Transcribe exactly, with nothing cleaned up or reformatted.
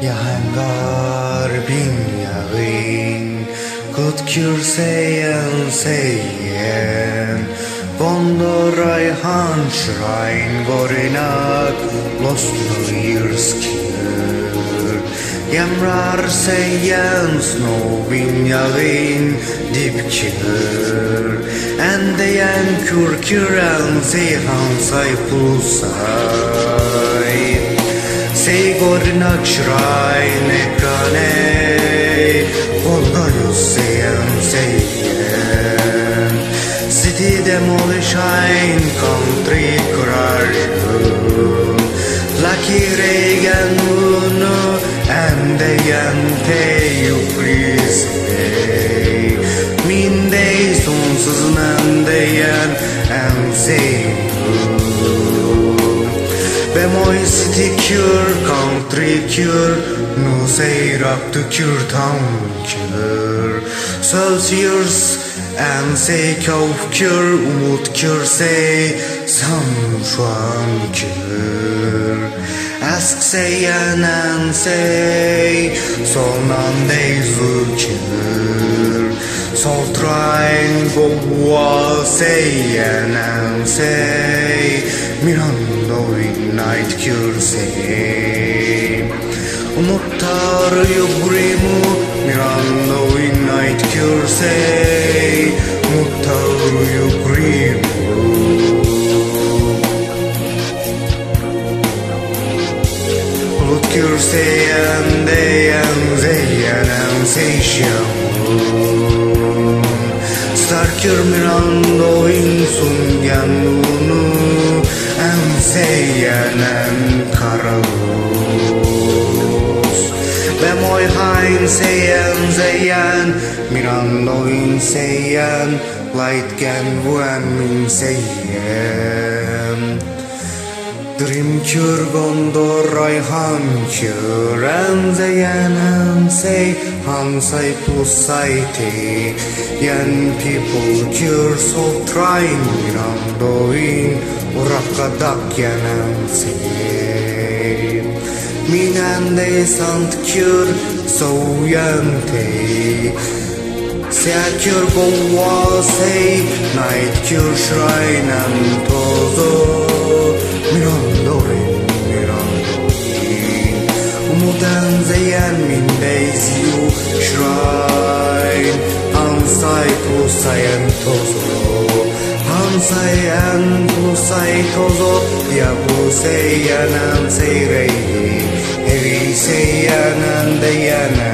Yahangar bin yağın Kut kürseyen seyen Bondo rayhan şrayn Gorinak Loslu yırskir Yamrar seyen Snow bin yağın Dipkir Endeyen kürküren Seyhan saypulsay Sey gorinak şrayn ekraney Volgayus seyen seyen City demolition country kurarım Lucky Reagan bunu endeyen teyu please Min dey sonsuzun endeyen enseyin Bemoy city cure, country cure No say rap to cure, town cure Celsius and say kauf cure Umut cure say Samşuan cure Ask say and say Solnan deyzu cure Sol trying go wa say and say Mirando night cure say Umuttar yugrimu Mirando night cure say Umuttar yugrimu Ulut cure say and they and they and say shamu Star cure Mirando in sunganunu Seyen karalus Bemoy hain seyen zeyen Mirando in seyen Light gen vuen min seyen Dream cure gondor rayhan cure En zeyen en say Han say plus sayti Yen people cure so trying Mirando in Urakadak yanan say Minande sant cure so yante Sea cure go wa say Night cure shrine and tozo Mirando in Mirando in Umudan zayan min days you shrine Ansai pusay and tozo Hansayan pusay tozo Yabu sayanan say rey Heavy sayanan dayanan